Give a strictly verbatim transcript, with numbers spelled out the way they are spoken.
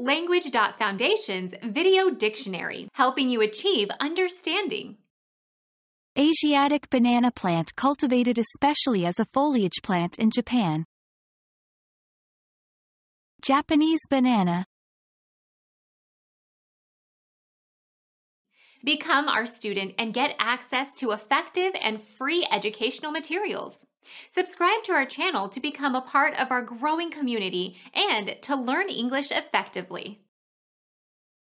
Language.Foundation's Video Dictionary, helping you achieve understanding. Asiatic banana plant cultivated especially as a foliage plant in Japan. Japanese banana. Become our student and get access to effective and free educational materials. Subscribe to our channel to become a part of our growing community and to learn English effectively.